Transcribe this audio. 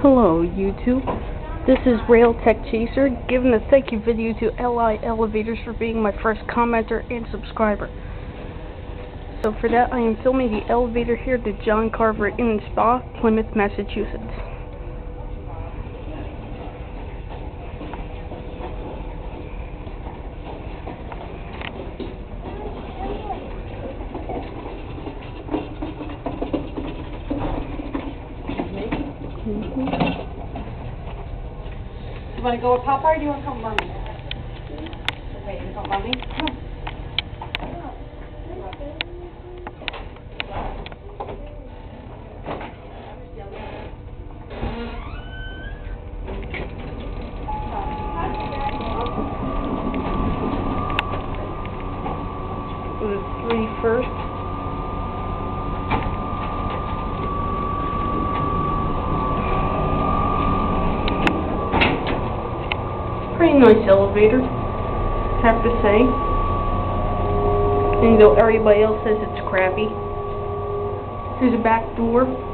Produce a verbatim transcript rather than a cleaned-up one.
Hello YouTube, this is Rail Tech Chaser giving a thank you video to L I Elevators for being my first commenter and subscriber. So for that I am filming the elevator here to John Carver Inn and Spa, Plymouth, Massachusetts. Mm-hmm. You want to go with Papa or do you want to come with Mommy? Okay, you want to come with Mommy? Come on. The three first. Pretty nice elevator, have to say. And though everybody else says it's crappy. Here's a back door.